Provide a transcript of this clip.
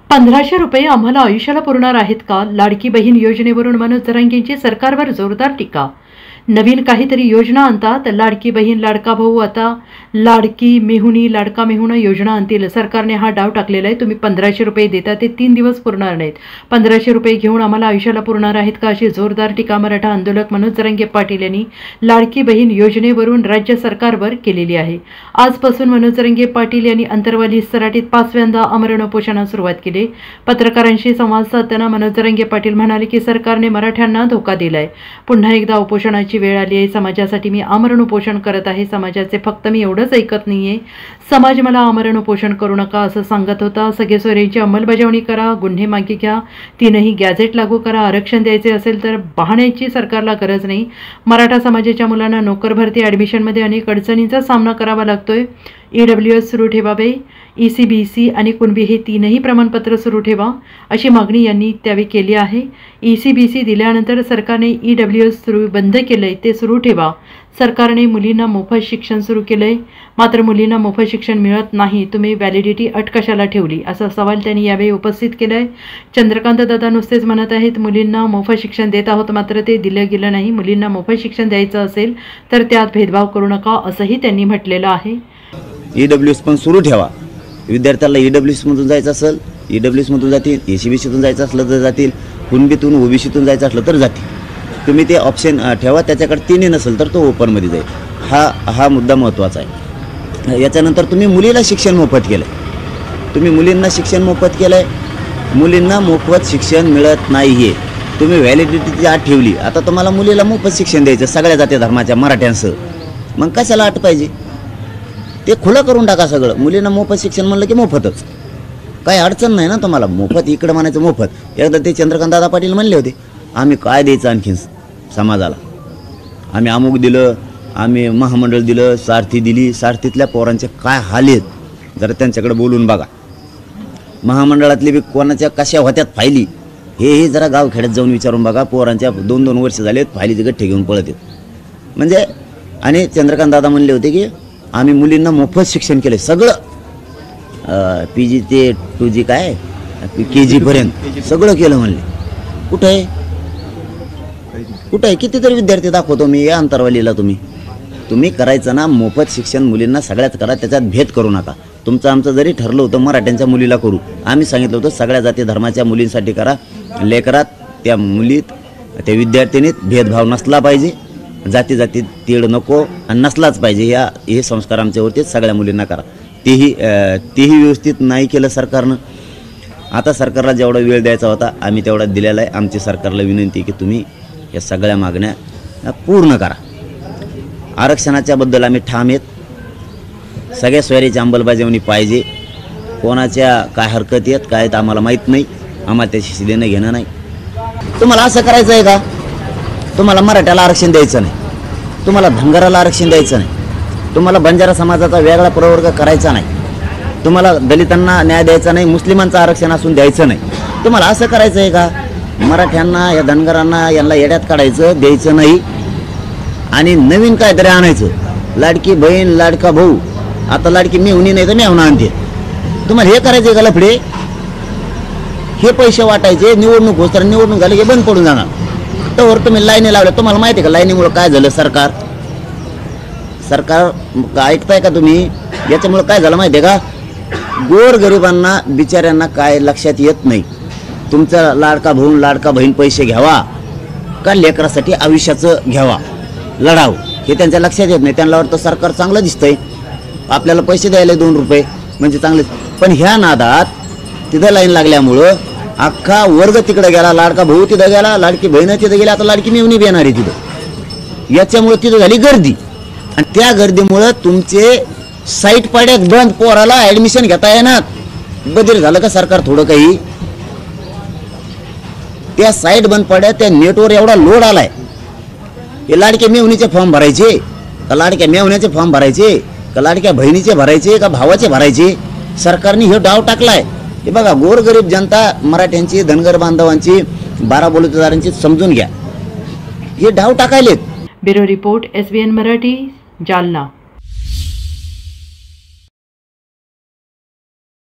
1500 रुपये आम्हाला आयुष्याला पुरणार आहेत का? लाडकी बहीण योजनेवरून मनोज जरांगेंची सरकारवर जोरदार टीका। नवीन काहीतरी योजना आणतात, लाडकी बहीण लाडका भाऊ आता लाडकी मेहुणी लाडका मेहुणा योजना आणतील। सरकारने हा डाव टाकलेला आहे। तुम्ही 1500 रुपये देता ते 3 दिवस पुरणार नाहीत। 1500 रुपये घेऊन आम्हाला आयुष्याला पुरणार आहेत का, अशी जोरदार टीका मराठा आंदोलक मनोज जरांगे पाटील यांनी लाडकी बहीण योजनेवरून राज्य सरकारवर केलेली आहे। आजपासून मनोज जरांगे पाटील यांनी अंतरवाली सराटीत 5व्यांदा आमरण उपोषणास सुरुवात केली। पत्रकारांशी संवाद साधताना मनोज जरांगे पाटील म्हणाले की सरकारने मराठ्यांना धोका दिलाय। पुन्हा एकदा उपोषणाची वेळ आली आहे। समाजासाठी मी आमरण उपोषण करत आहे। समाजाचे फक्त मी एवढंच ऐकत नाहीये। समाज मला आमरण उपोषण करू नका असं सांगत होता। सगळे सोयऱ्यांची अंमलबजावणी करा, गुन्हे मागे घ्या, 3ही गॅझेट लागू करा। आरक्षण द्यायचे असेल तर बहाण्याची सरकारला गरज नाही। मराठा समाजाच्या मुलांना नोकर भरती ॲडमिशनमध्ये अनेक अडचणींचा सामना करावा लागतोय। EWS सुरू ठेवावे, ECBC आणि कुणबी हे 3ही प्रमाणपत्र सुरू ठेवा अशी मागणी यांनी त्यावेळी केली आहे। ECBC दिल्यानंतर सरकारने EWS बंद केलंय, ते सुरू ठेवा। सरकारने मुलींना मोफत शिक्षण सुरू केलंय, मात्र मुलींना मोफत शिक्षण मिळत नाही। तुम्ही व्हॅलिडिटी अट कशाला ठेवली, असा सवाल त्यांनी यावेळी उपस्थित केलाय। चंद्रकांत दादा नुसतेच म्हणत आहेत मुलींना मोफत शिक्षण देत आहोत, मात्र ते दिलं गेलं नाही। मुलींना मोफत शिक्षण द्यायचं असेल तर त्यात भेदभाव करू नका असंही त्यांनी म्हटलेलं आहे। EWS पण सुरू ठेवा। विद्यार्थ्याला EWS मधून जायचं असेल EWS मधून जातील, ECBCतून जायचं असलं तर जातील, कुणबीतून OBCतून जायचं असलं तर जातील। तुम्ही ते ऑप्शन ठेवा, त्याच्याकडे 3ही नसेल तर तो ओपनमध्ये जाईल। हा मुद्दा महत्त्वाचा आहे। याच्यानंतर तुम्ही मुलीला शिक्षण मोफत केलं, तुम्ही मुलींना शिक्षण मोफत केलं आहे। मुलींना मोफत शिक्षण मिळत नाही आहे, तुम्ही व्हॅलिडिटीची अट ठेवली। आता तुम्हाला मुलीला मोफत शिक्षण द्यायचं सगळ्या जाती धर्माच्या मराठ्यांसह, मग कशाला अट पाहिजे? ते खुलं करून टाका सगळं। मुलींना मोफत शिक्षण म्हणलं की मोफतच, काही अडचण नाही ना तुम्हाला। मोफत इकडं म्हणायचं मोफत। एकदा ते चंद्रकांत दादा पाटील म्हणले होते आम्ही काय द्यायचं आणखीन समाजाला, आम्ही अमुक दिलं, आम्ही महामंडळ दिलं, सारथी दिली। सारथीतल्या पोरांचे काय हाल आहेत जरा त्यांच्याकडे बोलून बघा। महामंडळातली बी कोणाच्या कशा होत्यात फायली हे जरा गावखेड्यात जाऊन विचारून बघा। पोरांच्या 2-2 वर्ष झालेत फायलीचे गठ्ठे घेऊन पळत आहेत म्हणजे। आणि चंद्रकांत दादा म्हणले होते की आम्ही मुलींना मोफत शिक्षण केले सगळं, PG ते 2G काय KG पर्यंत सगळं केलं म्हणले। कुठं आहे कुठं आहे? कितीतरी विद्यार्थी दाखवतो मी या अंतरवालीला। तुम्ही करायचं ना मोफत शिक्षण मुलींना सगळ्याच करा, त्याच्यात भेद करू नका। तुमचं आमचं जरी ठरलं होतं मराठ्यांच्या मुलीला करू, आम्ही सांगितलं होतं सगळ्या जाती धर्माच्या मुलींसाठी करा। लेकरात त्या मुलीत त्या विद्यार्थिनीत भेदभाव नसला पाहिजे, जाती तीड नको आणि नसलाच पाहिजे। हे संस्कार आमच्यावरती सगळ्या मुलींना करा। तेही व्यवस्थित नाही केलं सरकारनं। आता सरकारला जेवढा वेळ द्यायचा होता आम्ही तेवढा दिलेला आहे। आमची सरकारला विनंती की तुम्ही या सगळ्या मागण्या पूर्ण करा। आरक्षणाच्या बद्दल आम्ही ठाम आहेत। सगळ्या सोयरीची अंमलबजावणी पाहिजे। कोणाच्या काय हरकती आहेत काय तर आम्हाला माहीत नाही, आम्हाला त्याशी देणं घेणं नाही। तुम्हाला असं करायचं आहे का? तुम्हाला मराठ्याला आरक्षण द्यायचं नाही, तुम्हाला धनगराला आरक्षण द्यायचं नाही, तुम्हाला बंजारा समाजाचा वेगळा प्रवर्ग करायचा नाही, तुम्हाला दलितांना न्याय द्यायचा नाही, मुस्लिमांचं आरक्षण असून द्यायचं नाही। तुम्हाला असं करायचं आहे का? मराठ्यांना या धनगरांना यांना येड्यात काढायचं, द्यायचं नाही आणि नवीन काहीतरी आणायचं। लाडकी बहीण लाडका भाऊ, आता लाडकी मेहुणी नाही तर मेहुणा आणते। तुम्हाला हे करायचं का लफडे? हे पैसे वाटायचे, निवडणूक होत तर निवडणूक झाली की बंद पडून जाणार। तर तुम्ही लाईनी लावल्या। तुम्हाला माहिती आहे का लाईनीमुळे काय झालं? सरकार ऐकताय का तुम्ही? याच्यामुळे काय झालं माहिती आहे का? गोरगरिबांना बिचाऱ्यांना काय लक्षात येत नाही। तुमचा लाडका भाऊ लाडका बहीण पैसे घ्यावा का लेकरासाठी आयुष्याचं घ्यावा लढाव, हे त्यांच्या लक्षात येत नाही। त्यांना वाटतं सरकार चांगलं दिसतंय, आपल्याला पैसे द्यायला 2 रुपये म्हणजे चांगले। पण ह्या नादात तिथं लाईन लागल्यामुळं अख्खा वर्ग तिकडे गेला, लाडका भाऊ तिथं गेला, लाडकी बहीण तिथं गेली, आता लाडकी मेहुणी बी येणार आहे तिथं। याच्यामुळे तिथं झाली गर्दी आणि त्या गर्दीमुळं तुमचे साईट पाड्यात बंद, पोराला ॲडमिशन घेता येणार। बदल झालं का सरकार थोडं काही? त्या साईट बंद पड्या, त्या नेटवर एवढा लोड आलाय। हे लाडक्या मेहुणीचे फॉर्म भरायचे का लाडक्या मेहुण्याचे फॉर्म भरायचे का लाडक्या बहिणीचे भरायचे का भावाचे भरायचे? सरकारने हे डाव टाकलाय। हे बघा गोरगरीब जनता मराठ्यांची धनगर बांधवांची 12 बलुतेदारांची समजून घ्या, हे डाव टाकायलेत। Bureau report SBN Marathi, Jalna.